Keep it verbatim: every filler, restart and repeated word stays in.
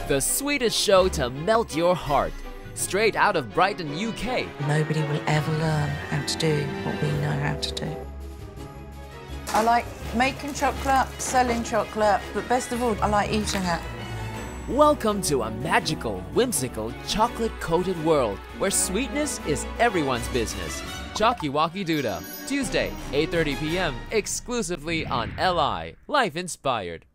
The sweetest show to melt your heart. Straight out of Brighton, U K. Nobody will ever learn how to do what we know how to do. I like making chocolate, selling chocolate, but best of all, I like eating it. Welcome to a magical, whimsical, chocolate-coated world where sweetness is everyone's business. Choccywoccydoodah, Tuesday, eight thirty p m exclusively on L I, Life Inspired.